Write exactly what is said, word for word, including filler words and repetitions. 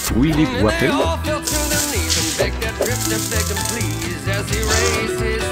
Rocks WAFFLE. They all fell to their knees and begged that drifter, begged him please as he raised his